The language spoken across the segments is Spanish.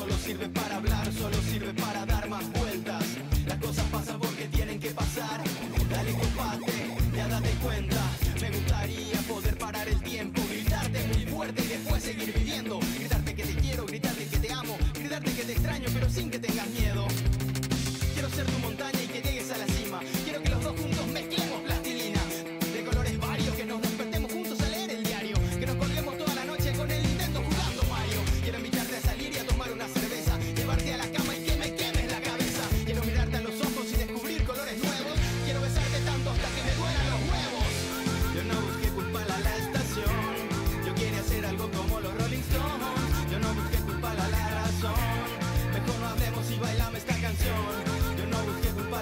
solo sirve para hablar, solo sirve para dar más vueltas. Las cosas pasan porque tienen que pasar. Dale, compate, ya date cuenta. Me gustaría poder parar el tiempo, gritarte muy fuerte y después seguir viviendo. Gritarte que te quiero, gritarte que te amo, gritarte que te extraño, pero sin que tengas miedo. Quiero ser tu montaña y que llegues a la cima. Quiero que los dos juntos mezclemos plastilina de colores varios, que nos despertemos juntos a leer el diario, que nos colguemos toda la noche con el Nintendo jugando Mario. Quiero invitarte a salir y a tomar una cerveza, llevarte a la cama y que me quemes la cabeza. Quiero mirarte a los ojos y descubrir colores nuevos. Quiero besarte tanto hasta que me duelan los huevos. Yo no busqué culpar a la estación, yo quería hacer algo como los Rolling Stones. Yo no busqué culpar a la razón, mejor no hablemos y bailame esta canción. Yo no busqué culpar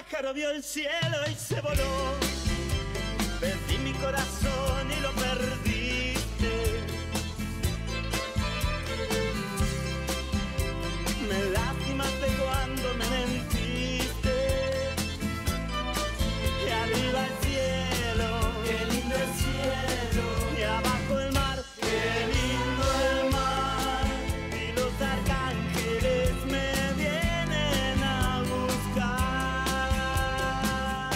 pájaro vio el cielo y se voló. Perdí mi corazón y lo perdiste. Me lastimaste cuando me mentiste. Y arriba el cielo, qué lindo el cielo. Y abajo el mar, qué lindo el mar. Y los arcángeles me vienen a buscar.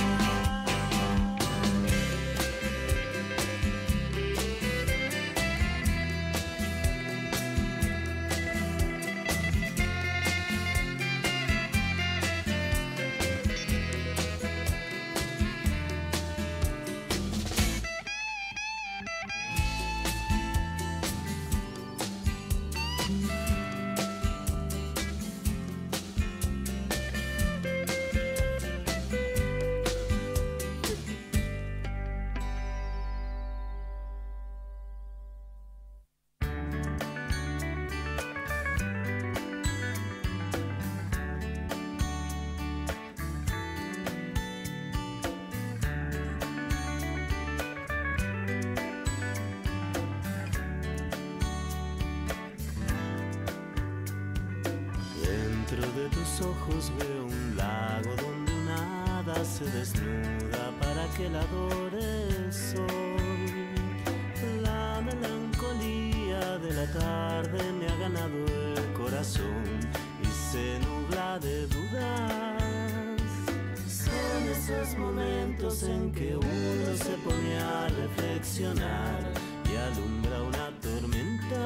Dentro de tus ojos veo un lago donde una hada se desnuda para que la adore el sol. La melancolía de la tarde me ha ganado el corazón y se nubla de dudas. Son esos momentos en que uno se pone a reflexionar y alumbra una tormenta.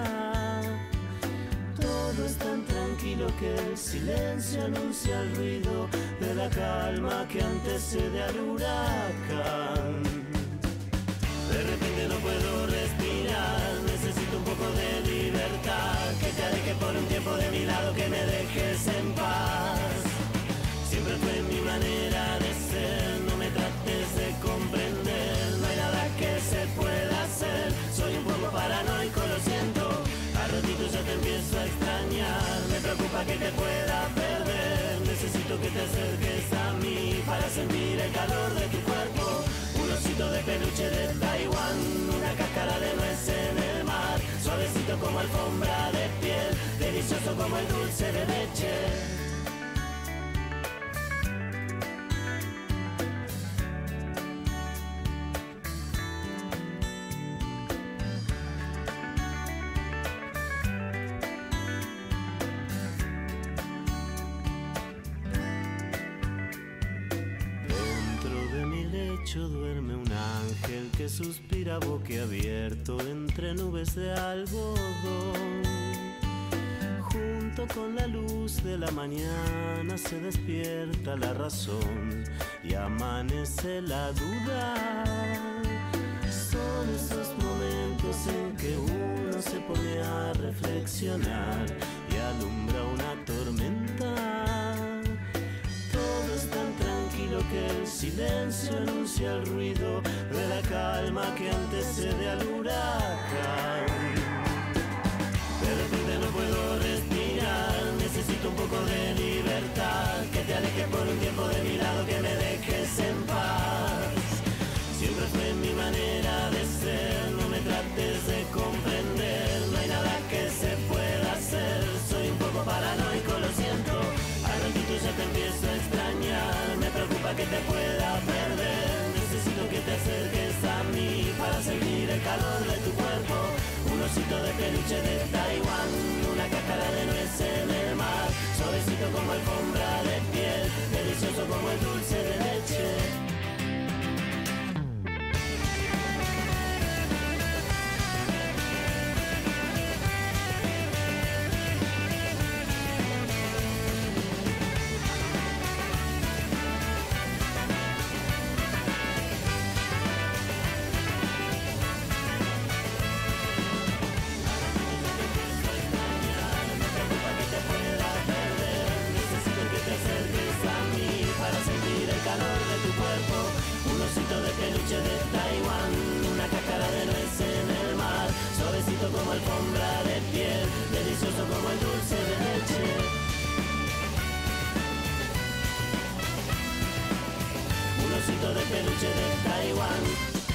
Todo es tan tranquilo que el silencio anuncia el ruido de la calma que antecede al huracán. De repente no puedo respirar, necesito un poco de libertad. Que te alejes por un tiempo de mi lado, que me dejes en paz. Siempre fue mi manera de ser, no me trates de comprender. No hay nada que se pueda hacer, soy un poco paranoico, lo siento. A ratitos ya te empiezo a extrañar, me preocupa que te pueda perder. Necesito que te acerques a mí para sentir el calor de tu cuerpo. Un osito de peluche de Taiwán, una cáscara de nuez en el mar. Suavecito como alfombra de piel, delicioso como el dulce de leche. Duerme un ángel que suspira boquiabierto entre nubes de algodón. Junto con la luz de la mañana se despierta la razón y amanece la duda. Son esos momentos en que uno se pone a reflexionar y alumbra una tormenta. Todo es tan tranquilo que el silencio anuncia el ruido de la calma que antecede al huracán. De repente no puedo respirar, necesito un poco de libertad. Que te alejes por un tiempo de mi lado, que me dejes en paz. Siempre fue mi manera de ser, no me trates de comprender. No hay nada que se pueda hacer, soy un poco paranoico, lo siento. Al ratito ya te empiezo a extrañar, me preocupa que te pueda perder. Necesito que te acerques a mí para sentir el calor de tu cuerpo. Un osito de peluche de Taiwán, una cáscara de nuez en el mar. Suavecito como alfombra de piel, delicioso como el dulce de leche. Que te pueda perder, necesito que osito de peluche de Taiwán.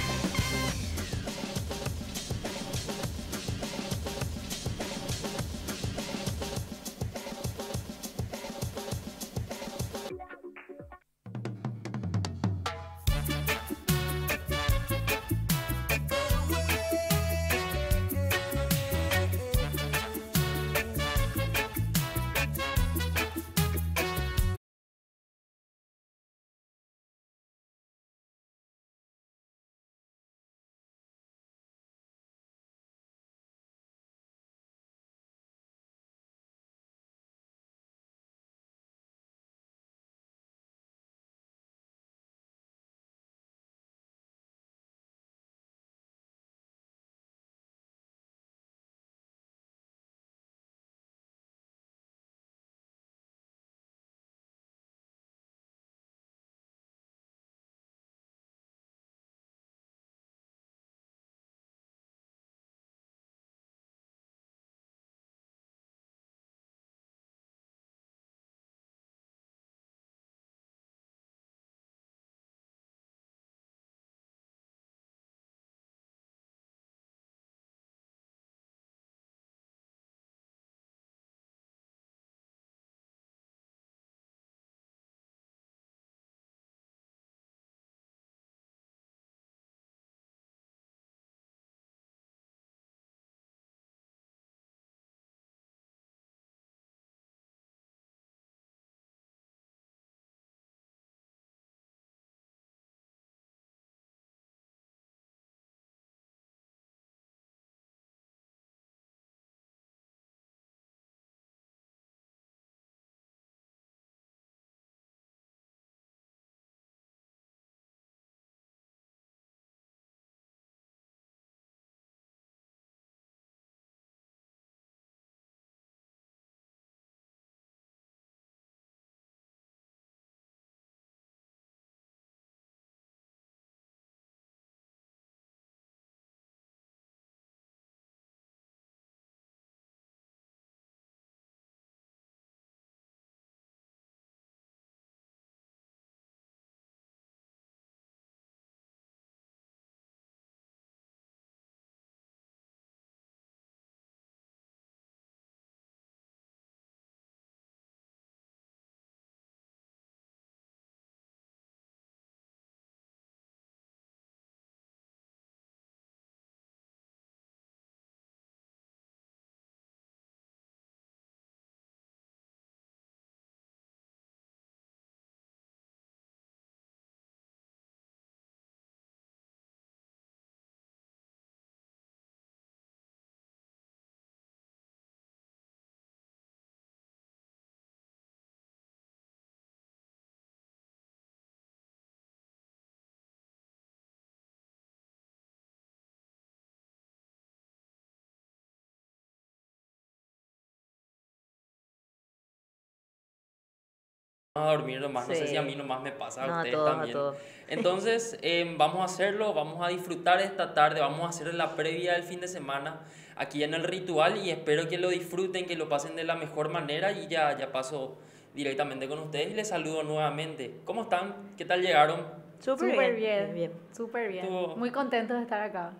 A dormir nomás, no sé si a mí Sí. nomás me pasa, a No, a ustedes todos, a también. todos. Entonces, vamos a hacerlo, vamos a disfrutar esta tarde, vamos a hacer la previa del fin de semana aquí en el Ritual y espero que lo disfruten, que lo pasen de la mejor manera y ya paso directamente con ustedes y les saludo nuevamente. ¿Cómo están? ¿Qué tal llegaron? Súper Súper bien. bien, súper bien. Estuvo- Muy contentos de estar acá.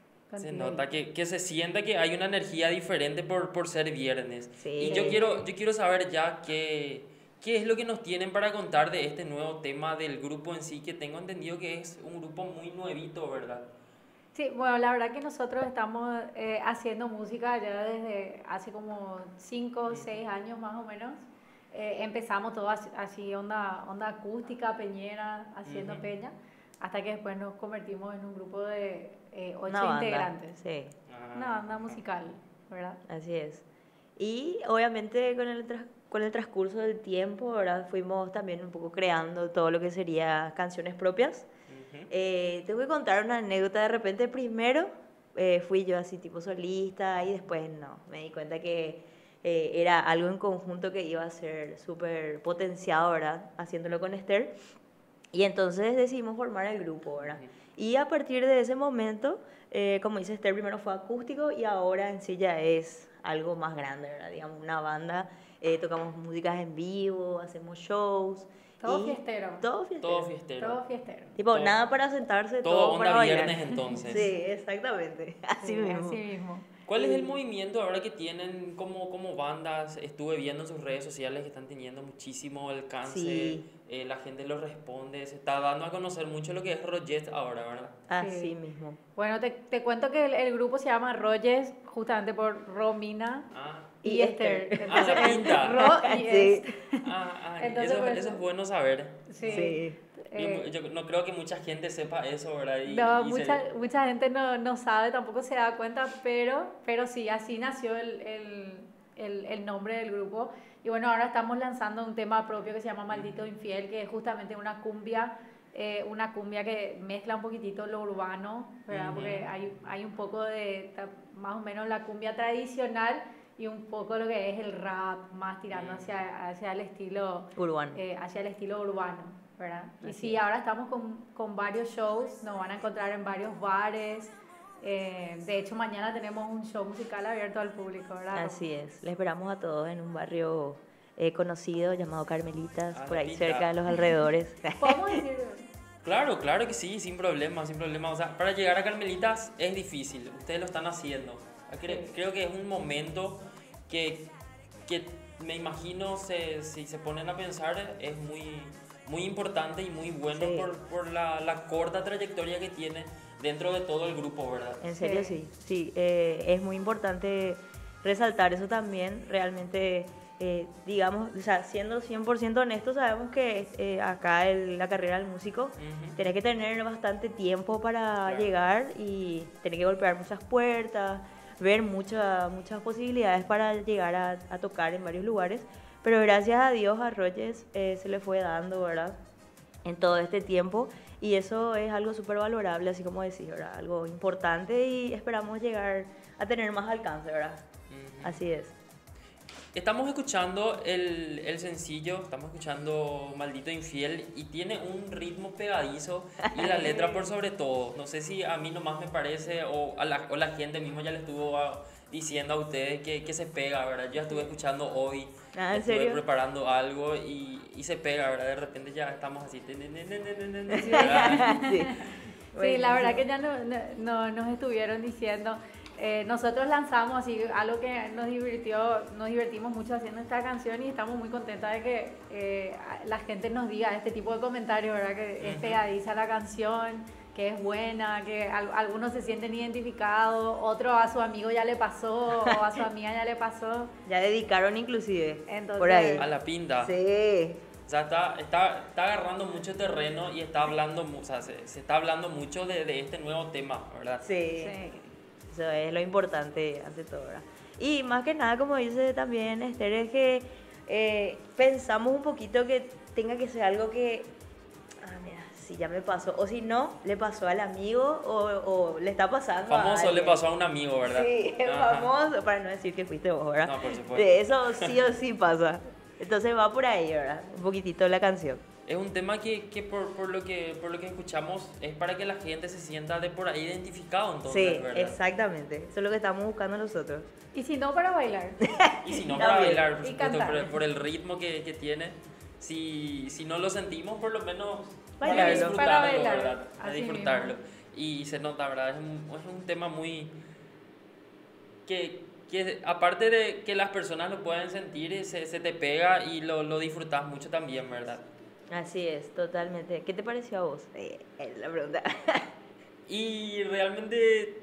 Se contigo. nota que se siente que hay una energía diferente por ser viernes. Sí. Y yo quiero saber ya qué es lo que nos tienen para contar de este nuevo tema del grupo en sí, que tengo entendido que es un grupo muy nuevito, ¿verdad? Sí, bueno, la verdad que nosotros estamos haciendo música ya desde hace como 5 o 6 años más o menos. Empezamos todo así, onda acústica, peñera, haciendo Ujú. peña, hasta que después nos convertimos en un grupo de 8 Una banda. integrantes. Sí, Una banda musical, ¿verdad? así es. Y obviamente con el transcurso del tiempo, ¿verdad? Fuimos también un poco creando todo lo que sería canciones propias. Ujú. Tengo que contar una anécdota. De repente primero fui yo así tipo solista y después no. Me di cuenta que era algo en conjunto que iba a ser súper potenciado, ¿verdad? Haciéndolo con Esther. Y entonces decidimos formar el grupo, ¿verdad? Ujú. Y a partir de ese momento, como dice Esther, primero fue acústico y ahora en sí ya es algo más grande, ¿verdad? Digamos, una banda tocamos músicas en vivo, hacemos shows. Todo y- fiestero. Todo fiestero. Todo fiestero. Todo fiestero. Tipo, Todo- nada para sentarse, todo todo para onda bailar. viernes, entonces. Sí, exactamente. Así Sí, mismo. Así mismo. ¿Cuál es el movimiento ahora que tienen como bandas? Estuve viendo en sus redes sociales que están teniendo muchísimo alcance, Sí. la gente lo responde, se está dando a conocer mucho lo que es Roget ahora, ¿verdad? Así Sí. mismo. Bueno, te cuento que el grupo se llama Roges justamente por Romina Ah, y Y Esther. Esther. Ah, la es pinta. Ro y Sí. Est. Entonces, eso, por eso eso- es bueno saber. Sí. Sí. Yo no creo que mucha gente sepa eso, ¿verdad? No, y mucha gente no sabe, tampoco se da cuenta, pero sí, así nació el nombre del grupo. Y bueno, ahora estamos lanzando un tema propio que se llama Maldito Infiel, que es justamente una cumbia que mezcla un poquitito lo urbano, ¿verdad? Ujú. Porque hay un poco de, más o menos la cumbia tradicional y un poco lo que es el rap, más tirando hacia el estilo Urbano. hacia el estilo urbano, ¿verdad? Y Así sí, es. ahora estamos con varios shows, nos van a encontrar en varios bares. De hecho, mañana tenemos un show musical abierto al público, ¿verdad? Así es. Les esperamos a todos en un barrio conocido llamado Carmelitas, Ah, por ahí pinta. cerca de los alrededores. ¿Podemos decir? Claro, claro que sí, sin problema, sin problema. O sea, para llegar a Carmelitas es difícil, ustedes lo están haciendo. Sí. Creo que es un momento que me imagino, si se ponen a pensar, es muy importante y muy bueno Sí. por la corta trayectoria que tiene dentro de todo el grupo, ¿verdad? En serio, Sí. sí. Sí, es muy importante resaltar eso también. Realmente, digamos, o sea, siendo 100% honestos, sabemos que acá la carrera del músico Ujú. tenés que tener bastante tiempo para Claro. llegar y tenés que golpear muchas puertas, ver muchas posibilidades para llegar a tocar en varios lugares. Pero gracias a Dios a Roches se le fue dando, ¿verdad? En todo este tiempo. Y eso es algo súper valorable, así como decís, ¿verdad? Algo importante y esperamos llegar a tener más alcance, ¿verdad? Ujú. Así es. Estamos escuchando el sencillo, estamos escuchando Maldito Infiel y tiene un ritmo pegadizo y la letra por sobre todo. No sé si a mí nomás me parece o la gente mismo ya le estuvo diciendo a ustedes que se pega, ¿verdad? Yo ya estuve escuchando hoy, Ah, ¿en estuve serio? preparando algo y se pega, ¿verdad? De repente ya estamos así. Sí. Sí. Sí, la verdad que ya nos estuvieron diciendo. Nosotros lanzamos así algo que nos divertimos mucho haciendo esta canción y estamos muy contentas de que la gente nos diga este tipo de comentarios, ¿verdad? Que es Ujú. pegadiza la canción, que es buena, que algunos se sienten identificados, otro a su amigo ya le pasó o a su amiga ya le pasó. Ya dedicaron inclusive. Entonces- por ahí. A la pinta. Sí. O sea, está agarrando mucho terreno y está hablando, o sea, se está hablando mucho de este nuevo tema, ¿verdad? Sí. Sí. Eso es lo importante ante todo, ¿verdad? Y más que nada, como dice también Esther, es que pensamos un poquito que tenga que ser algo que, mira, si ya me pasó, o si no, le pasó al amigo o le está pasando a Famoso le alguien. pasó a un amigo, ¿verdad? Sí, Ajá. famoso, para no decir que fuiste vos, ¿verdad? No, por supuesto. De eso sí o sí pasa. Entonces va por ahí, ¿verdad? Un poquitito la canción. Es un tema que por lo que escuchamos es para que la gente se sienta de por ahí identificado, entonces, Sí, ¿verdad? exactamente. Eso es lo que estamos buscando nosotros. Y si no, para bailar. Y si no, También. para bailar, por Y supuesto, cantar. por el ritmo que tiene. Si no lo sentimos, por lo menos Bailarlo. a disfrutarlo, Para bailar, ¿verdad? A así disfrutarlo. Y se nota, ¿verdad? Es un tema muy... que aparte de que las personas lo pueden sentir, se te pega y lo disfrutas mucho también, ¿verdad? Así es, totalmente. ¿Qué te pareció a vos? Es la pregunta. Y realmente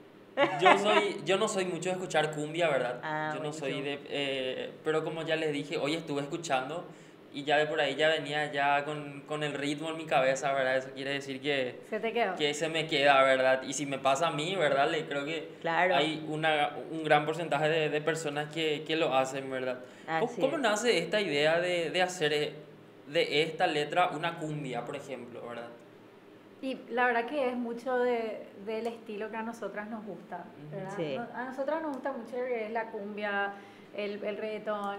yo no soy mucho de escuchar cumbia, ¿verdad? Ah, Yo no soy buenísimo. pero como ya les dije, hoy estuve escuchando y ya de por ahí ya venía ya con el ritmo en mi cabeza, ¿verdad? Eso quiere decir Se te quedó. que se me queda, ¿verdad? Y si me pasa a mí, ¿verdad? Creo que Claro. hay un gran porcentaje de personas que lo hacen, ¿verdad? Así ¿Cómo es. nace esta idea de hacer de esta letra una cumbia, por ejemplo, ¿verdad? Y la verdad que es mucho del estilo que a nosotras nos gusta, ¿verdad? Sí. A nosotras nos gusta mucho lo que es la cumbia, el reggaetón,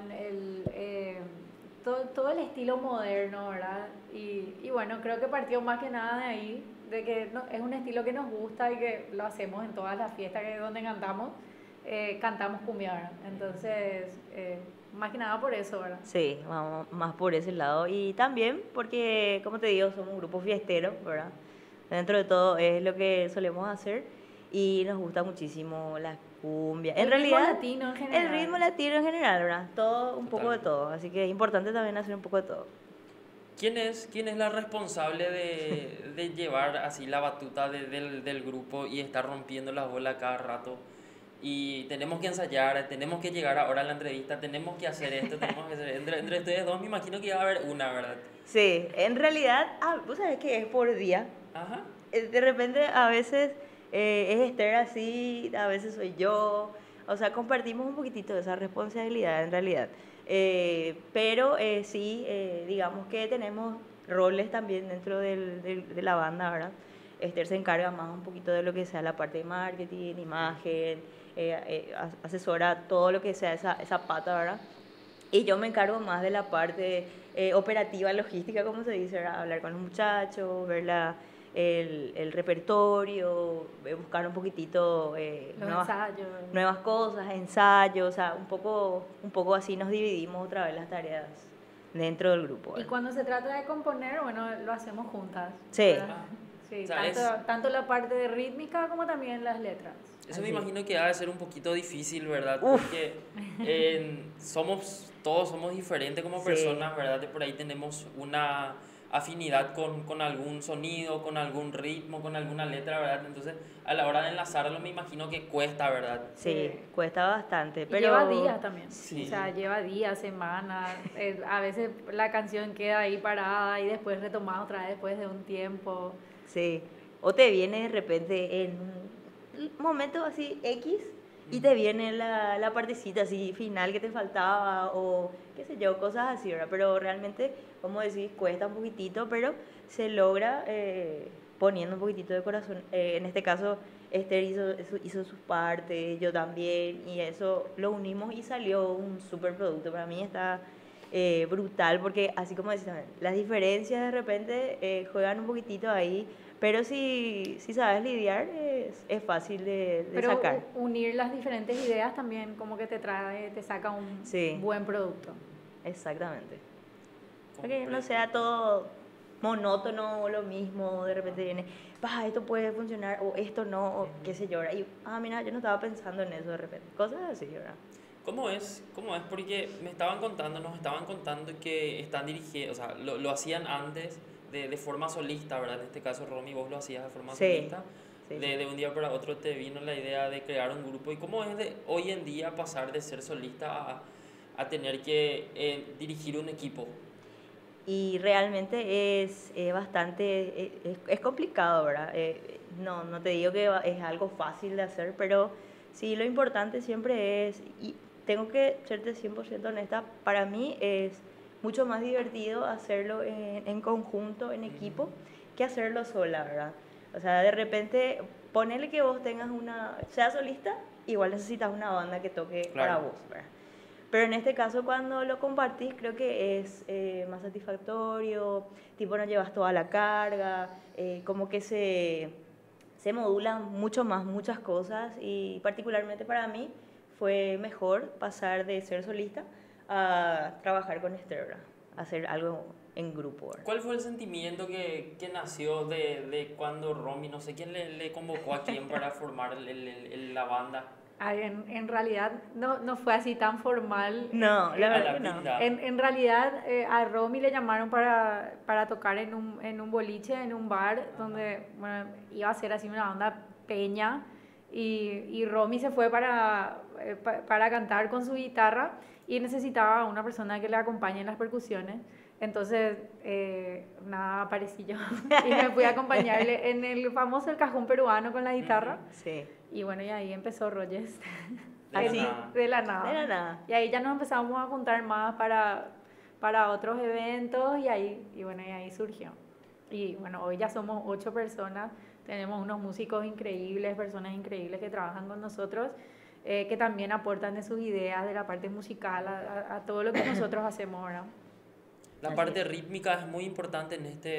todo el estilo moderno, ¿verdad? Y bueno, creo que partió más que nada de ahí, de que es un estilo que nos gusta y que lo hacemos en todas las fiestas donde cantamos. cantamos cumbia, ¿verdad? Entonces, más que nada por eso, ¿verdad? Sí, vamos más por ese lado. Y también porque, como te digo, somos un grupo fiestero, ¿verdad? Dentro de todo es lo que solemos hacer y nos gusta muchísimo la cumbia. En El ritmo realidad, latino en general. el ritmo latino en general, ¿verdad? Todo, un poco de Totalmente. todo. Así que es importante también hacer un poco de todo. Quién es la responsable de llevar así la batuta del grupo y estar rompiendo las bolas cada rato? Y tenemos que ensayar, tenemos que llegar ahora a la entrevista, tenemos que hacer esto, tenemos que hacer... Entre ustedes dos me imagino que va a haber una, ¿verdad? Sí, en realidad, vos sabés que es por día. Ajá. De repente a veces es Esther así, a veces soy yo, o sea, compartimos un poquitito de esa responsabilidad en realidad. Pero sí, digamos que tenemos roles también dentro de la banda, ¿verdad? Esther se encarga más un poquito de lo que sea la parte de marketing, imagen, asesora todo lo que sea esa pata, ¿verdad? Y yo me encargo más de la parte operativa, logística, como se dice, ¿verdad? Hablar con los muchachos, ver el repertorio, buscar un poquitito Los ensayos. nuevas cosas, ensayos, o sea, un poco así nos dividimos otra vez las tareas dentro del grupo. Y ¿verdad? cuando se trata de componer, bueno, lo hacemos juntas. Sí. ¿verdad? Sí, O sea, tanto la parte de rítmica como también las letras. Eso me Así. imagino que ha de ser un poquito difícil, ¿verdad? Uf. Porque todos somos diferentes como Sí. personas, ¿verdad? De por ahí tenemos una afinidad con algún sonido, con algún ritmo, con alguna letra, ¿verdad? Entonces, a la hora de enlazarlo me imagino que cuesta, ¿verdad? Sí, Sí. cuesta bastante, Y pero... lleva días también. Sí. O sea, lleva días, semanas. A veces la canción queda ahí parada y después retomada otra vez después de un tiempo. Sí, o te viene de repente en un momento así X y te viene la partecita así final que te faltaba o qué sé yo, cosas así, ¿verdad? Pero realmente, como decís, cuesta un poquitito, pero se logra poniendo un poquitito de corazón. En este caso, Esther hizo sus partes, yo también, y eso lo unimos y salió un super producto. Para mí está brutal porque, así como decís también, las diferencias de repente juegan un poquitito ahí, pero si sabes lidiar es fácil de Pero sacar. unir las diferentes ideas también como que te saca un Sí. buen producto. Exactamente. Para que no Comprendo. sea todo monótono o lo mismo, de repente viene, esto puede funcionar o esto no, o qué sé yo, ¿verdad? Y, mira, yo no estaba pensando en eso de repente. Cosas así, ¿verdad? ¿Cómo es? ¿Cómo es? Porque nos estaban contando que están dirigiendo, o sea, lo hacían antes de forma solista, ¿verdad? En este caso, Romy, vos lo hacías de forma Sí, solista. sí, De un día para otro te vino la idea de crear un grupo. ¿Y cómo es de hoy en día pasar de ser solista a tener que dirigir un equipo? Y realmente es bastante, es complicado, ¿verdad? No te digo que es algo fácil de hacer, pero sí lo importante siempre es, y tengo que serte 100% honesta, para mí es mucho más divertido hacerlo en conjunto, en equipo, que hacerlo sola, ¿verdad? O sea, de repente, ponele que vos tengas sea solista, igual necesitas una banda que toque para Claro. vos, ¿verdad? Pero en este caso, cuando lo compartís, creo que es más satisfactorio, tipo no llevas toda la carga, como que se modulan mucho más muchas cosas y particularmente para mí fue mejor pasar de ser solista a trabajar con Esther, ¿verdad? Hacer algo en grupo, ¿verdad? ¿Cuál fue el sentimiento que nació de cuando Romy, no sé quién le convocó a quién para formar la banda? Ay, en realidad no fue así tan formal. No, la A verdad la que no. pinta. En realidad a Romy le llamaron para tocar en un boliche, en un bar, donde bueno, iba a ser así una onda peña y Romy se fue para cantar con su guitarra y necesitaba una persona que le acompañe en las percusiones. Entonces, nada, aparecí yo y me fui a acompañarle en el famoso El Cajón Peruano con la guitarra. Sí, Y bueno, y ahí empezó Rogers. De la Así, nada. De la nada. de la nada. Y ahí ya nos empezamos a juntar más para otros eventos y bueno, y ahí surgió. Y bueno, hoy ya somos 8 personas, tenemos unos músicos increíbles, personas increíbles que trabajan con nosotros, que también aportan de sus ideas, de la parte musical, a todo lo que nosotros hacemos ahora. La Así parte es. rítmica es muy importante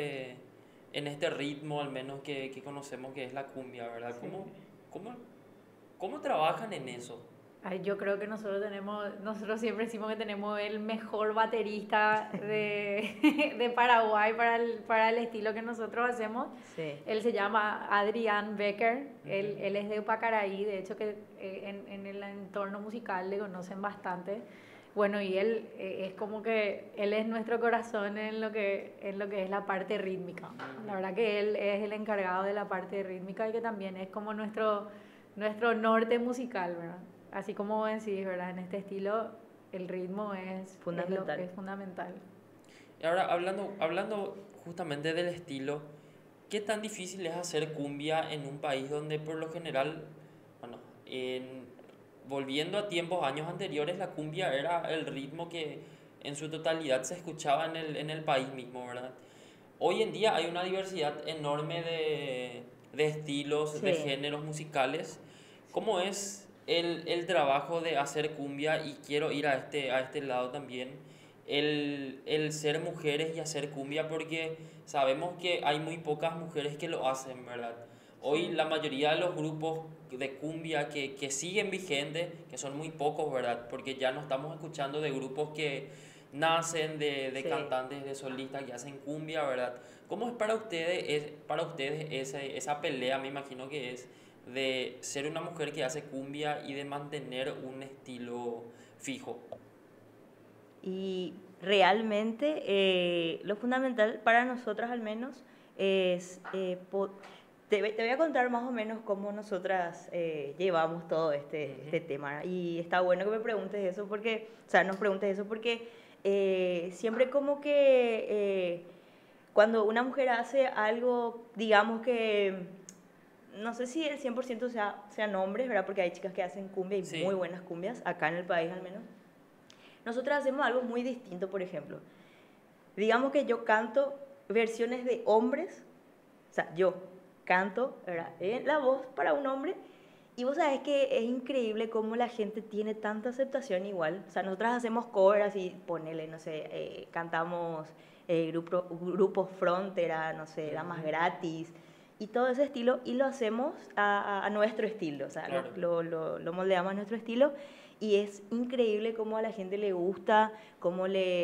en este ritmo, al menos que conocemos que es la cumbia, ¿verdad? Sí. ¿Cómo trabajan en eso? Ay, yo creo que nosotros siempre decimos que tenemos el mejor baterista de Paraguay para el estilo que nosotros hacemos. Sí. Él se llama Adrián Becker, él es de Pacaraí, de hecho que en el entorno musical le conocen bastante. Bueno, y él es como que él es nuestro corazón en lo que es la parte rítmica. La verdad que él es el encargado de la parte rítmica y que también es como nuestro norte musical, ¿verdad? Así como decís, ¿verdad? En este estilo el ritmo es Fundamental. Es fundamental. Y ahora, hablando justamente del estilo, ¿qué tan difícil es hacer cumbia en un país donde por lo general, bueno, volviendo a años anteriores, la cumbia era el ritmo que en su totalidad se escuchaba en el país mismo, ¿verdad? Hoy en día hay una diversidad enorme de estilos, Sí. de géneros musicales. ¿Cómo es el trabajo de hacer cumbia? Y quiero ir a este lado también, el ser mujeres y hacer cumbia, porque sabemos que hay muy pocas mujeres que lo hacen, ¿verdad? Hoy la mayoría de los grupos de cumbia que siguen vigentes, que son muy pocos, ¿verdad? Porque ya no estamos escuchando de grupos que nacen de Sí. cantantes, de solistas que hacen cumbia, ¿verdad? ¿Cómo es para ustedes esa pelea, me imagino que es, de ser una mujer que hace cumbia y de mantener un estilo fijo? Y realmente lo fundamental para nosotras al menos es, te voy a contar más o menos cómo nosotras llevamos todo este tema. Y está bueno que me preguntes eso porque, o sea, nos preguntes eso porque siempre como que cuando una mujer hace algo, digamos que, no sé si el 100% sean hombres, ¿verdad? Porque hay chicas que hacen cumbia y Sí. muy buenas cumbias, acá en el país al menos. Nosotras hacemos algo muy distinto, por ejemplo. Digamos que yo canto versiones de hombres, o sea, yo canto, ¿verdad? La voz para un hombre, y vos sabés que es increíble cómo la gente tiene tanta aceptación igual. O sea, nosotras hacemos covers y ponele, no sé, cantamos grupos Frontera, no sé, Damas Gratis, y todo ese estilo, y lo hacemos a nuestro estilo, o sea, Claro. lo moldeamos a nuestro estilo. Y es increíble cómo a la gente le gusta, cómo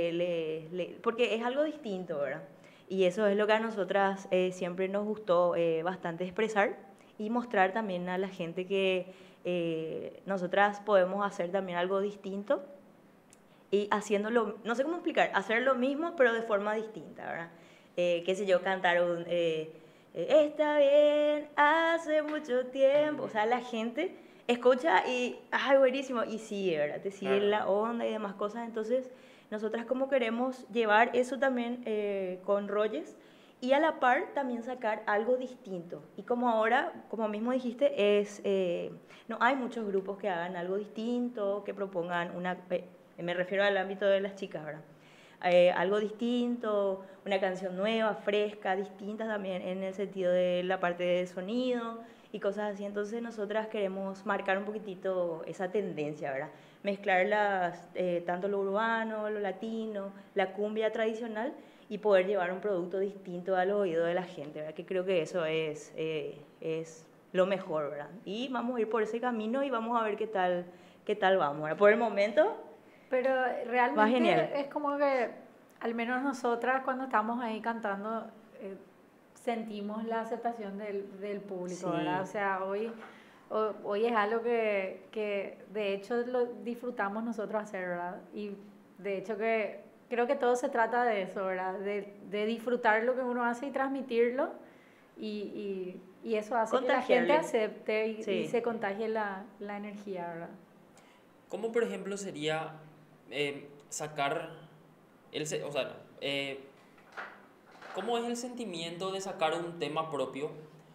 porque es algo distinto, ¿verdad? Y eso es lo que a nosotras siempre nos gustó bastante expresar y mostrar también a la gente que nosotras podemos hacer también algo distinto y haciéndolo, no sé cómo explicar, hacer lo mismo pero de forma distinta, ¿verdad? Qué sé yo, cantar está bien, hace mucho tiempo, o sea, la gente escucha y, ay, buenísimo, y sigue, ¿verdad? Te sigue Claro. la onda y demás cosas. Entonces, nosotras como queremos llevar eso también con Royes y a la par también sacar algo distinto. Y como ahora, como mismo dijiste, no hay muchos grupos que hagan algo distinto, que propongan me refiero al ámbito de las chicas, ¿verdad? Algo distinto, una canción nueva, fresca, distinta también en el sentido de la parte de sonido y cosas así. Entonces nosotras queremos marcar un poquitito esa tendencia, ¿verdad? Mezclar tanto lo urbano, lo latino, la cumbia tradicional y poder llevar un producto distinto al oído de la gente, ¿verdad? Que creo que eso es lo mejor, ¿verdad? Y vamos a ir por ese camino y vamos a ver qué tal vamos, ¿verdad? Por el momento, Pero va realmente genial. es como que, al menos nosotras cuando estamos ahí cantando, sentimos la aceptación del público, Sí. ¿verdad? O sea, hoy es algo que de hecho lo disfrutamos nosotros hacer, ¿verdad? Y de hecho que creo que todo se trata de eso, ¿verdad? De disfrutar lo que uno hace y transmitirlo y eso hace que la gente Contagiarle. acepte y Sí. se contagie la energía, ¿verdad? ¿Cómo, por ejemplo, sería sacar o sea, cómo es el sentimiento de sacar un tema propio?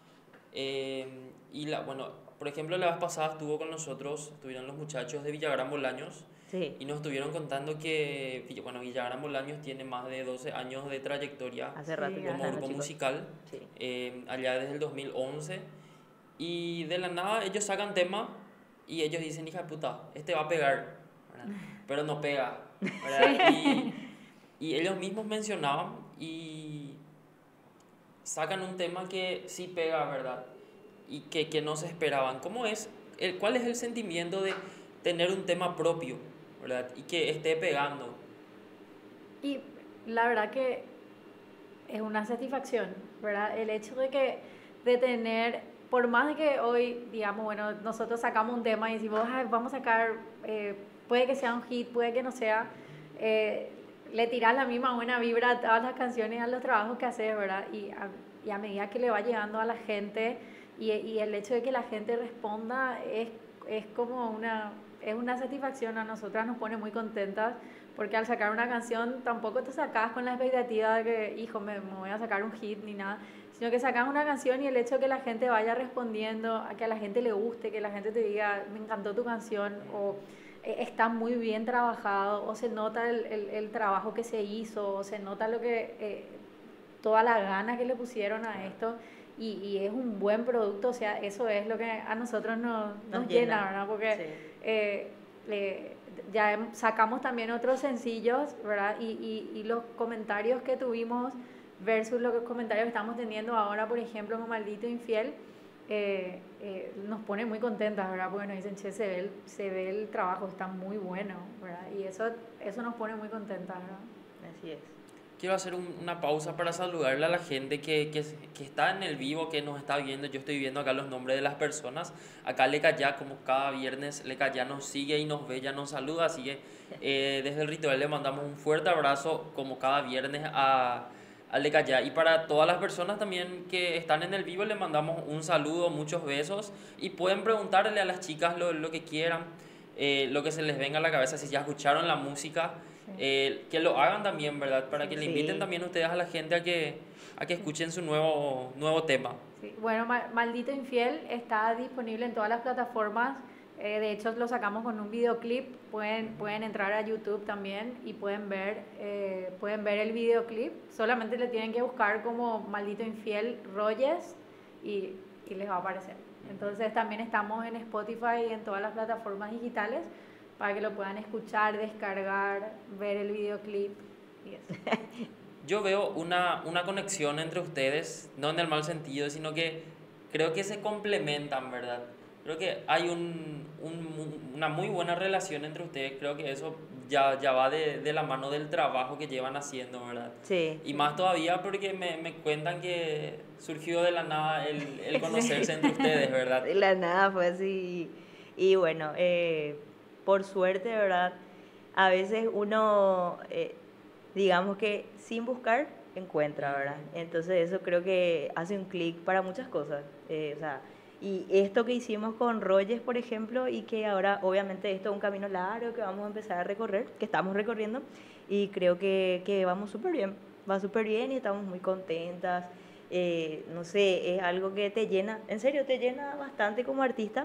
Bueno, por ejemplo, la vez pasada estuvieron los muchachos de Villagrán Bolaños Sí. y nos estuvieron contando que, bueno, Villagrán Bolaños tiene más de 12 años de trayectoria Hace rato Sí, ya como están los grupo chicos. musical, Sí. allá desde el 2011, y de la nada ellos sacan tema y ellos dicen, hija de puta, este va a pegar, ¿verdad? Pero no pega, ¿verdad? Y ellos mismos mencionaban y sacan un tema que sí pega, ¿verdad? Y que no se esperaban. ¿Cuál es el sentimiento tener un tema propio, ¿verdad? Y que esté pegando. Y la verdad que es una satisfacción, ¿verdad? El hecho de tener, por más de que hoy, digamos, bueno, nosotros sacamos un tema y decimos, "Ay, vamos a sacar, puede que sea un hit, puede que no sea, le tiras la misma buena vibra a todas las canciones, a los trabajos que haces, ¿verdad? Y a medida que le va llegando a la gente y el hecho de que la gente responda es como es una satisfacción, a nosotras nos pone muy contentas, porque al sacar una canción tampoco te sacas con la expectativa de que, hijo, me voy a sacar un hit ni nada, sino que sacas una canción y el hecho de que la gente vaya respondiendo, a que a la gente le guste, que la gente te diga, me encantó tu canción, o está muy bien trabajado, o se nota el trabajo que se hizo, o se nota toda la gana que le pusieron a esto, y es un buen producto, o sea, eso es lo que a nosotros nos llena, ¿verdad? Porque ya sacamos también otros sencillos, ¿verdad? Y los comentarios que tuvimos versus los comentarios que estamos teniendo ahora, por ejemplo, con Maldito Infiel, nos pone muy contentas, ¿verdad? Porque nos dicen, che, se ve el trabajo, está muy bueno, ¿verdad? Y eso nos pone muy contentas, ¿verdad? Así es. Quiero hacer una pausa para saludarle a la gente que está en el vivo, que nos está viendo. Yo estoy viendo acá los nombres de las personas. Acá Lecaya, como cada viernes, Lecaya nos sigue y nos ve, ya nos saluda. Así que desde el ritual le mandamos un fuerte abrazo, como cada viernes, a Lecaya. Y para todas las personas también que están en el vivo, le mandamos un saludo, muchos besos. Y pueden preguntarle a las chicas lo que quieran, lo que se les venga a la cabeza, si ya escucharon la música. Que lo hagan también, ¿verdad? Para que le inviten también ustedes a la gente a que escuchen su nuevo tema. Sí. Bueno, Maldito Infiel está disponible en todas las plataformas. De hecho, lo sacamos con un videoclip. Pueden entrar a YouTube también y pueden ver el videoclip. Solamente le tienen que buscar como Maldito Infiel Royes y les va a aparecer. Entonces también estamos en Spotify y en todas las plataformas digitales, para que lo puedan escuchar, descargar, ver el videoclip y eso. Yo veo una conexión entre ustedes, no en el mal sentido, sino que creo que se complementan, ¿verdad? Creo que hay una muy buena relación entre ustedes. Creo que eso ya va de la mano del trabajo que llevan haciendo, ¿verdad? Sí. Y más todavía porque me cuentan que surgió de la nada el conocerse entre ustedes, ¿verdad? De la nada fue así. Y bueno, por suerte, ¿verdad? A veces uno, digamos que sin buscar, encuentra, ¿verdad? Entonces eso creo que hace un clic para muchas cosas. O sea, y esto que hicimos con Royes, por ejemplo, y que ahora obviamente esto es un camino largo que vamos a empezar a recorrer, que estamos recorriendo, y creo que vamos súper bien, va súper bien y estamos muy contentas. No sé, es algo que te llena, en serio, te llena bastante como artista,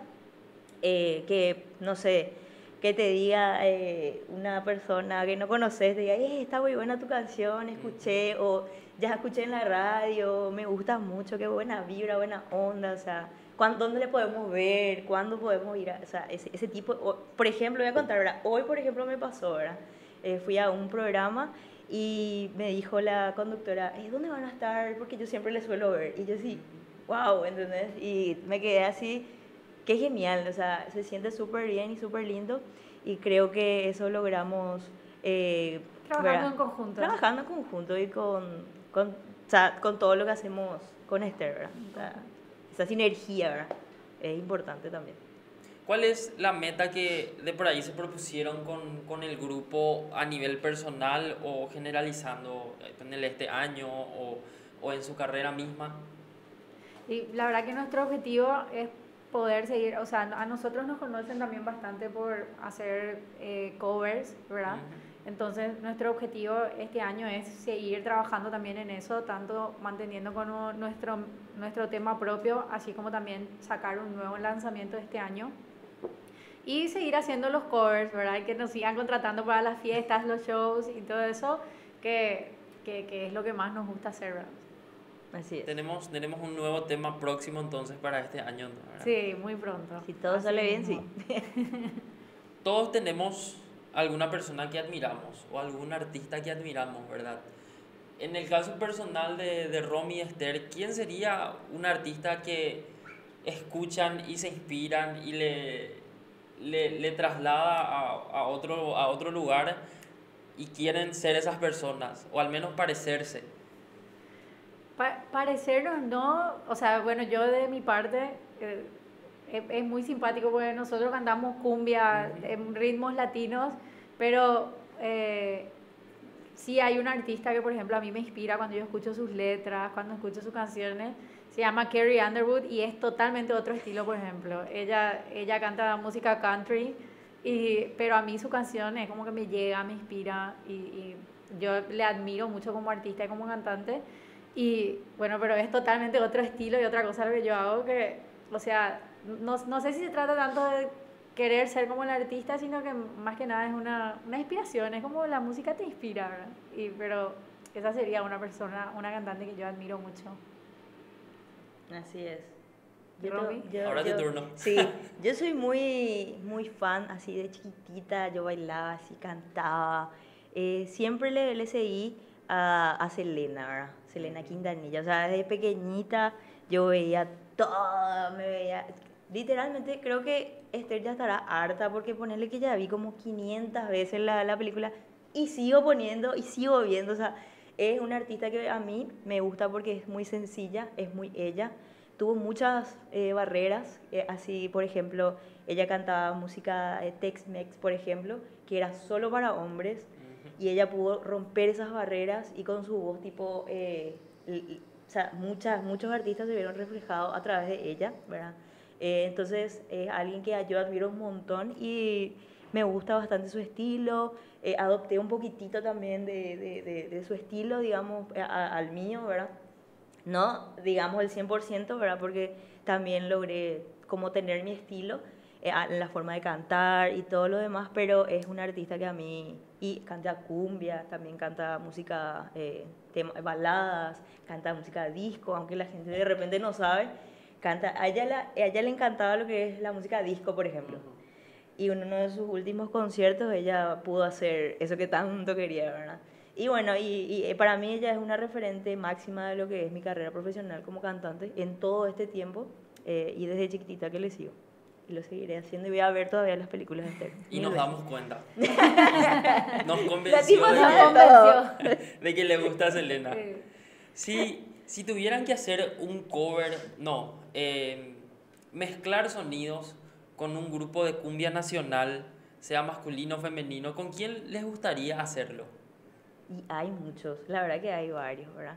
que, no sé, que te diga una persona que no conoces, te diga, está muy buena tu canción, escuché, o ya escuché en la radio, me gusta mucho, qué buena vibra, buena onda, o sea, ¿dónde le podemos ver? ¿Cuándo podemos ir? O sea, ese tipo, por ejemplo, voy a contar, ¿verdad? Hoy, por ejemplo, me pasó, ¿verdad? Fui a un programa y me dijo la conductora, ¿dónde van a estar? Porque yo siempre les suelo ver. Y yo sí, wow, ¿entendés? Y me quedé así, qué genial, o sea, se siente súper bien y súper lindo. Y creo que eso logramos... Trabajando en conjunto. Trabajando en conjunto y con todo lo que hacemos con Esther, ¿verdad? O sea, esa sinergia, ¿verdad? Es importante también. ¿Cuál es la meta que de por ahí se propusieron con el grupo a nivel personal o generalizando en este año o en su carrera misma? Y la verdad que nuestro objetivo es poder seguir, o sea, a nosotros nos conocen también bastante por hacer covers, ¿verdad? Entonces nuestro objetivo este año es seguir trabajando también en eso, tanto manteniendo con nuestro tema propio, así como también sacar un nuevo lanzamiento este año y seguir haciendo los covers, ¿verdad? Y que nos sigan contratando para las fiestas, los shows y todo eso, que es lo que más nos gusta hacer, ¿verdad? Así es. Tenemos un nuevo tema próximo entonces para este año, ¿verdad? Sí, muy pronto. Si todo sale bien, sí. Todos tenemos alguna persona que admiramos o algún artista que admiramos, ¿verdad? En el caso personal de Romy y Esther, ¿quién sería un artista que escuchan y se inspiran y le traslada a otro lugar y quieren ser esas personas, o al menos parecerse. Parecernos no, o sea, bueno, yo de mi parte es muy simpático porque nosotros cantamos cumbia en ritmos latinos, pero sí hay un artista que, por ejemplo, a mí me inspira cuando yo escucho sus letras, cuando escucho sus canciones. Se llama Carrie Underwood y es totalmente otro estilo, por ejemplo. Ella canta música country, pero a mí su canción es como que me llega, me inspira y yo le admiro mucho como artista y como cantante. Y bueno, pero es totalmente otro estilo y otra cosa lo que yo hago que, o sea, no sé si se trata tanto de querer ser como el artista, sino que más que nada es una inspiración, es como la música te inspira, ¿verdad? Pero esa sería una persona, una cantante que yo admiro mucho. Así es. Romy. Ahora tu turno. Sí, yo soy muy fan, así de chiquitita, yo bailaba, así cantaba. Siempre le seguí a Selena, ¿verdad? Selena Quintanilla. O sea, desde pequeñita yo veía todo, me veía. Literalmente creo que Esther ya estará harta porque ponerle que ya vi como 500 veces la película y sigo poniendo y sigo viendo. O sea, es una artista que a mí me gusta porque es muy sencilla, es muy ella. Tuvo muchas barreras, así por ejemplo, ella cantaba música Tex-Mex, por ejemplo, que era solo para hombres, y ella pudo romper esas barreras y con su voz tipo, o sea, muchos artistas se vieron reflejados a través de ella, ¿verdad? Entonces es alguien que yo admiro un montón y me gusta bastante su estilo. Adopté un poquitito también de su estilo, digamos, al mío, ¿verdad? No, digamos, el 100%, ¿verdad? Porque también logré como tener mi estilo en la forma de cantar y todo lo demás, pero es una artista que a mí, y canta cumbia, también canta música, baladas, canta música disco, aunque la gente de repente no sabe, canta, a ella le encantaba lo que es la música disco, por ejemplo. Y en uno de sus últimos conciertos ella pudo hacer eso que tanto quería, ¿verdad? Y bueno, para mí ella es una referente máxima de lo que es mi carrera profesional como cantante en todo este tiempo y desde chiquitita que le sigo. Y lo seguiré haciendo y voy a ver todavía las películas de Esther. Y nos damos cuenta. Nos La convenció tipa de sabe todo. de que le gusta a Selena. Si tuvieran que hacer un cover, no, mezclar sonidos con un grupo de cumbia nacional, sea masculino o femenino, ¿con quién les gustaría hacerlo? Y hay muchos, la verdad que hay varios, ¿verdad?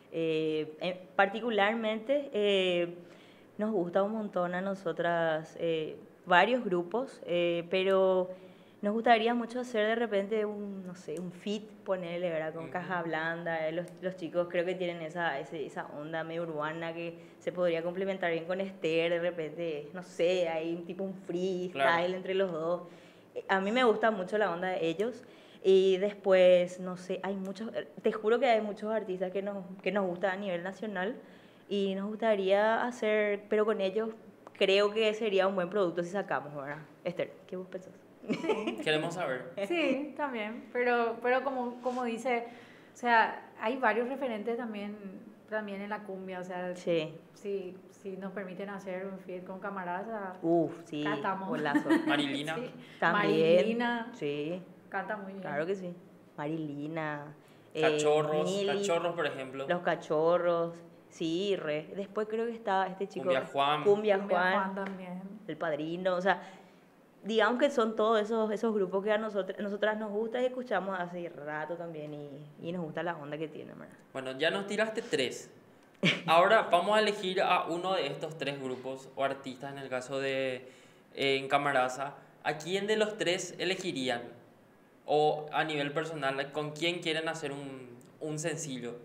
Particularmente nos gusta un montón a nosotras varios grupos, pero nos gustaría mucho hacer de repente no sé, un feat, ponerle, ¿verdad? Con Caja Blanda, los chicos creo que tienen esa onda medio urbana que se podría complementar bien con Esther, de repente, no sé, hay un tipo un freestyle claro, entre los dos. A mí me gusta mucho la onda de ellos. Y después, no sé, hay muchos, te juro que hay muchos artistas que nos gustan a nivel nacional y nos gustaría hacer, pero con ellos creo que sería un buen producto si sacamos, ¿verdad? Esther, ¿qué vos pensás? Sí. Queremos saber. Sí, también, pero como dice, o sea, hay varios referentes también en la cumbia, o sea, sí. Si nos permiten hacer un feat con camaradas, sí, cantamos. Golazo. Marilina. Sí. También. Marilina. Sí. Canta muy bien. Claro que sí. Marilina. Cachorros, por ejemplo. Los Cachorros. Sí, Después creo que está este chico. Cumbia Juan también. El Padrino. O sea, digamos que son todos esos grupos que a nosotras nos gusta y escuchamos hace rato también y nos gusta la onda que tienen, ¿verdad? Bueno, ya nos tiraste 3. Ahora vamos a elegir a uno de estos 3 grupos o artistas, en el caso de En Camarasa. ¿A quién de los 3 elegirían? O a nivel personal, ¿con quién quieren hacer un sencillo?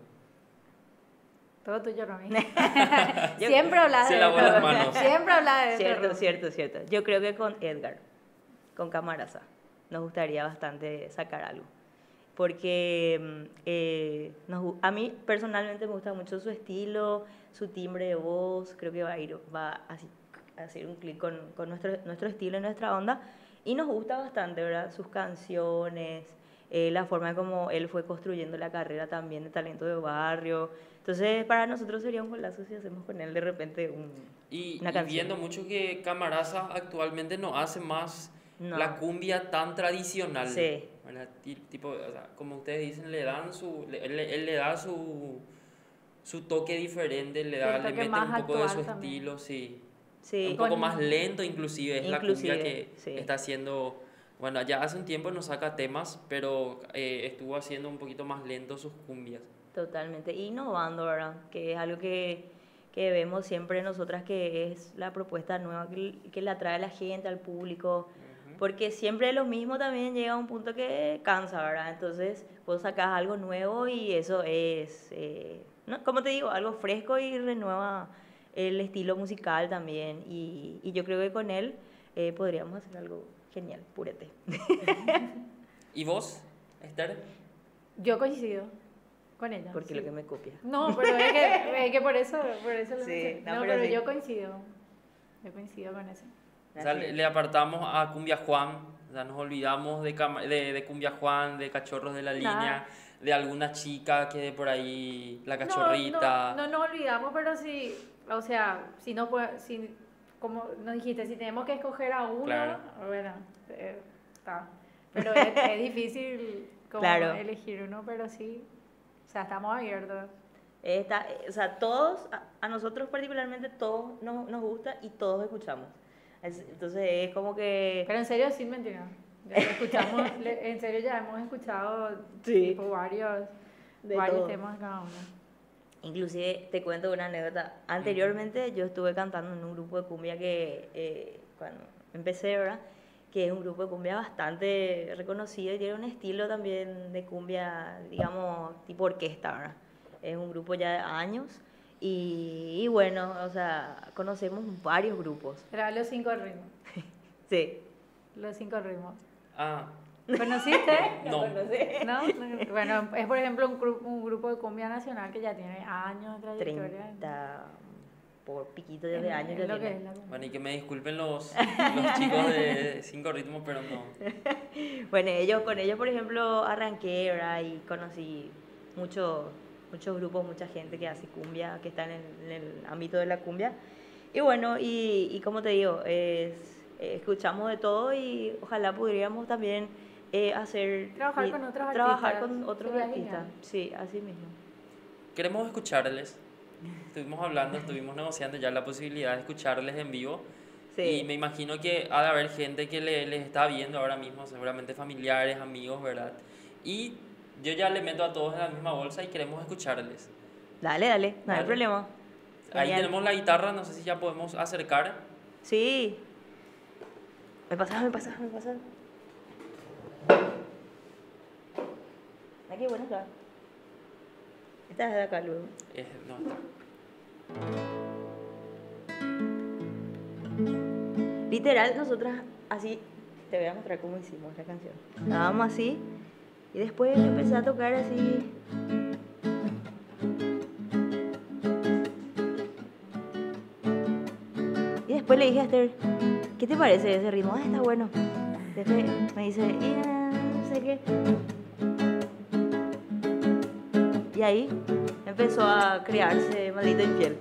Todo tuyo, Romy. Siempre hablas de eso. Se lavó las manos. Siempre hablas de eso. Cierto. Yo creo que con Edgar, con Camarasa, nos gustaría bastante sacar algo. Porque a mí personalmente me gusta mucho su estilo, su timbre de voz. Creo que va a hacer un clic con nuestro estilo y nuestra onda. Y nos gusta bastante, ¿verdad? Sus canciones, la forma en como él fue construyendo la carrera también de talento de barrio. Entonces, para nosotros sería un golazo si hacemos con él de repente una Y canción. viendo mucho que Camarasa actualmente no hace más No. la cumbia tan tradicional. Sí. ¿Verdad? Tipo, o sea, como ustedes dicen, él le da su toque diferente, El le toque mete más un poco de su actual también. estilo, sí. Sí. Un poco Con- más lento inclusive, es la cumbia Inclusive, que sí. está haciendo, bueno, ya hace un tiempo no saca temas, pero estuvo haciendo un poquito más lento sus cumbias. Totalmente, innovando, ¿verdad? Que es algo que vemos siempre nosotras, que es la propuesta nueva que le atrae a la gente, al público, porque siempre lo mismo también llega a un punto que cansa, ¿verdad? Entonces vos sacás algo nuevo y eso es, ¿no? Como te digo, algo fresco y renueva el estilo musical también, y yo creo que con él podríamos hacer algo genial, purete. ¿Y vos, Esther? Yo coincido con ella. Porque sí. lo que me copia. No, pero es que por eso lo Sí, mencioné. no, No, pero pero sí. yo coincido con eso. O sea, le apartamos a Cumbia Juan, o sea, nos olvidamos de Cumbia Juan, de Cachorros de la Línea, de alguna chica que de por ahí, la cachorrita. No nos olvidamos, pero sí, o sea, si no como nos dijiste, si tenemos que escoger a uno, Claro. bueno, está. Pero es difícil como Claro. elegir uno, pero sí, o sea, estamos abiertos. O sea, todos, a nosotros particularmente, todos nos gusta y todos escuchamos. Entonces es como que... Pero en serio, sin mentira. Ya lo escuchamos, en serio ya hemos escuchado Sí. tipo, varios De varios todo. temas cada uno. Inclusive te cuento una anécdota. Anteriormente yo estuve cantando en un grupo de cumbia que cuando empecé, ¿verdad? Que es un grupo de cumbia bastante reconocido y tiene un estilo también de cumbia, digamos, tipo orquesta, ¿verdad? Es un grupo ya de años y bueno, o sea, conocemos varios grupos. Era los 5 ritmos. Sí. Los 5 ritmos. Ah, ¿Conociste? no. ¿No? Bueno, es por ejemplo un grupo de cumbia nacional que ya tiene años de trayectoria. 30 por piquito de años Es ya lo que tiene. es la cumbia. Bueno, y que me disculpen los chicos de 5 ritmos, pero no. Bueno, con ellos, por ejemplo, arranqué, ¿verdad? Y conocí muchos grupos, mucha gente que hace cumbia, que está en el ámbito de la cumbia. Y bueno, y como te digo, escuchamos de todo y ojalá podríamos también Trabajar con otros trabajar artistas, con otros sería artistas. genial. Sí, así mismo. Queremos escucharles. Estuvimos hablando, estuvimos negociando ya la posibilidad de escucharles en vivo. Sí. Y me imagino que ha de haber gente que les está viendo ahora mismo, seguramente familiares, amigos, ¿verdad? Y yo ya le meto a todos en la misma bolsa y queremos escucharles. Dale, no hay Dale. problema. Ahí Genial. tenemos la guitarra, no sé si ya podemos acercar. Sí. Me pasas. Aquí, bueno, está. Esta es de acá luego. No está. Literal, nosotras así, te voy a mostrar cómo hicimos la canción. Estábamos así y después yo empecé a tocar así. Y después le dije a Esther, ¿qué te parece ese ritmo? Ah, está bueno. Después me dice, no sé qué. Y ahí empezó a crearse Maldito Infiel.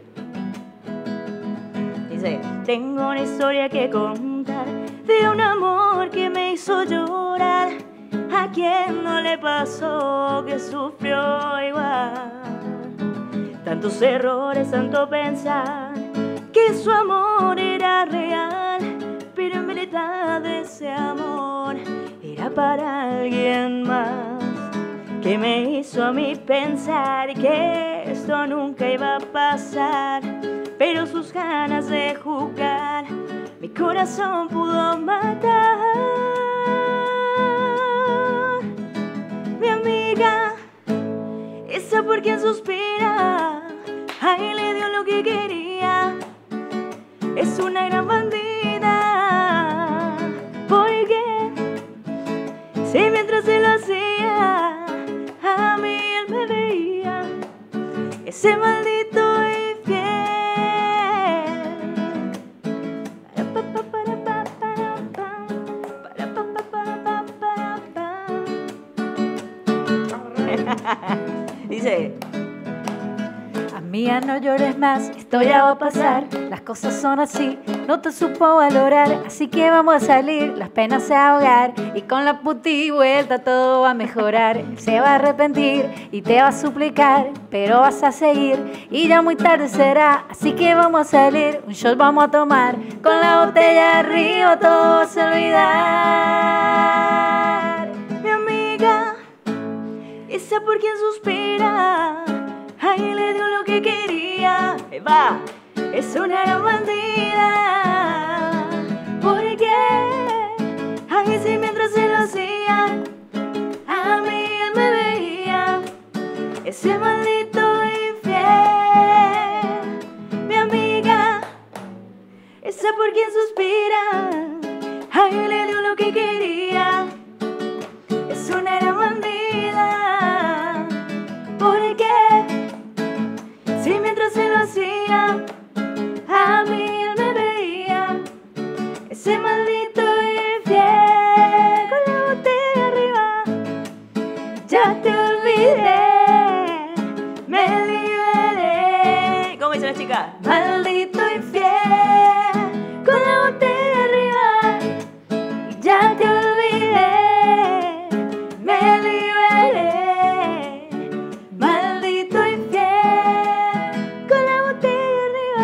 Dice, tengo una historia que contar de un amor que me hizo llorar. A quien no le pasó que sufrió igual. Tantos errores, tanto pensar que su amor era real, pero en verdad ese amor era para alguien más, que me hizo a mí pensar que esto nunca iba a pasar, pero sus ganas de jugar mi corazón pudo matar. Mi amiga, esa por quien suspira, ahí le dio lo que quería, es una gran bandida, porque si mientras se lo hacía, a mí él me veía, ese maldito infiel. Mía, no llores más, esto ya va a pasar. Las cosas son así, no te supo valorar. Así que vamos a salir, las penas se ahogar. Y con la puti vuelta todo va a mejorar. Se va a arrepentir y te va a suplicar, pero vas a seguir y ya muy tarde será. Así que vamos a salir, un shot vamos a tomar. Con la botella arriba todo vas a olvidar. Mi amiga, esa por quien suspira, ahí le dio lo que quería. Va, es una gran bandida. ¿Por qué? Ahí sí mientras se lo hacía, a mí él me veía, ese maldito infiel. Mi amiga, esa por quien suspira, ahí le dio lo que quería. Es una gran bandida. ¿Por qué? Si mientras se lo hacía, a mí él me veía, ese maldito infiel. Con la botella arriba, ya te olvidé, me liberé. ¿Cómo dice la chica? Maldito infiel. Con la botella arriba, ya te olvidé, me liberé. Maldito infiel. Con la botella arriba.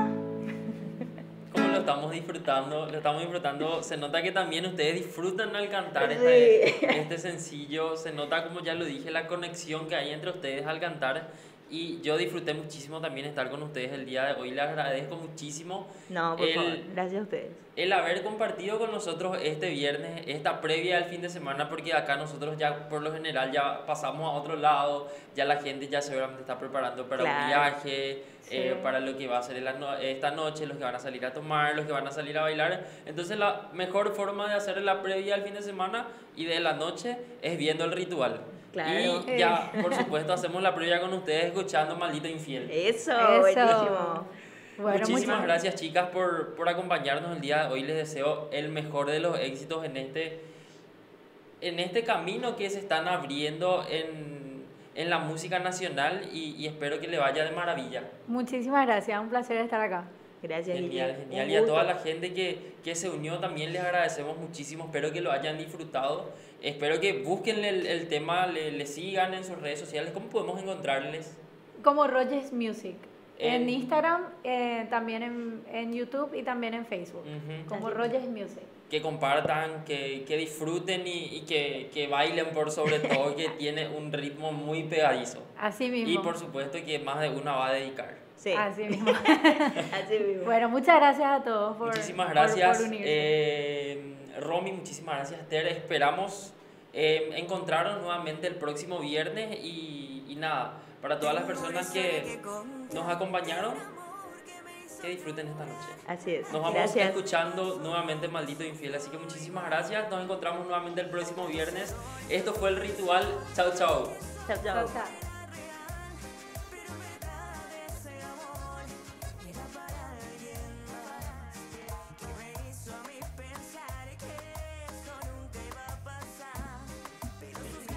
Como lo estamos disfrutando, se nota que también ustedes disfrutan al cantar Sí. este sencillo, se nota, como ya lo dije, la conexión que hay entre ustedes al cantar, y yo disfruté muchísimo también estar con ustedes el día de hoy. Les agradezco muchísimo No, por favor, gracias a ustedes. el haber compartido con nosotros este viernes, esta previa del fin de semana, porque acá nosotros ya por lo general ya pasamos a otro lado, ya la gente ya seguramente está preparando para un Claro. viaje, Sí. para lo que va a ser esta noche, los que van a salir a tomar, los que van a salir a bailar. Entonces la mejor forma de hacer la previa del fin de semana y de la noche es viendo el ritual. Claro. Y ya, por supuesto, hacemos la previa con ustedes escuchando Maldito Infiel. Eso, Eso. buenísimo. Bueno, Muchísimas muchas gracias, chicas, por acompañarnos el día de hoy. Les deseo el mejor de los éxitos en este camino que se están abriendo en la música nacional, y espero que le vaya de maravilla. Muchísimas gracias, un placer estar acá. Gracias, Genial, Guille. genial. Un Y a gusto. toda la gente que se unió también les agradecemos muchísimo. Espero que lo hayan disfrutado. Espero que busquen el tema, le sigan en sus redes sociales. ¿Cómo podemos encontrarles? Como Rogers Music. En En- Instagram, también en YouTube y también en Facebook. Ujú. Como Así. Rogers Music. Que compartan, que disfruten y que bailen por sobre todo, que tiene un ritmo muy pegadizo. Así mismo. Y por supuesto que más de una va a dedicar. Sí, Así mismo. así mismo. Bueno, muchas gracias a todos por Muchísimas por- gracias, por unirse. Romy, muchísimas gracias, Ter. Esperamos encontrarnos nuevamente el próximo viernes, y nada, para todas las personas que nos acompañaron, que disfruten esta noche. Así es. Nos vamos Gracias. escuchando nuevamente Maldito Infiel, así que muchísimas gracias. Nos encontramos nuevamente el próximo viernes. Esto fue El Ritual. Chao, chao. Chao, chao. Chao, chao.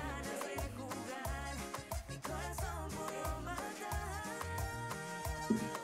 Corazón pudo matar.